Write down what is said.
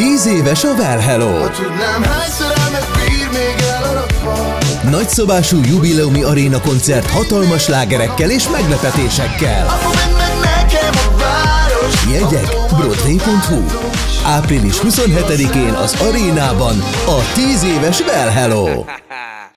10 éves a WELLHELLO. Nagyszabású jubileumi aréna koncert hatalmas slágerekkel és meglepetésekkel. Jegyek broadway.hu. Április 27-én az arénában a 10 éves WELLHELLO.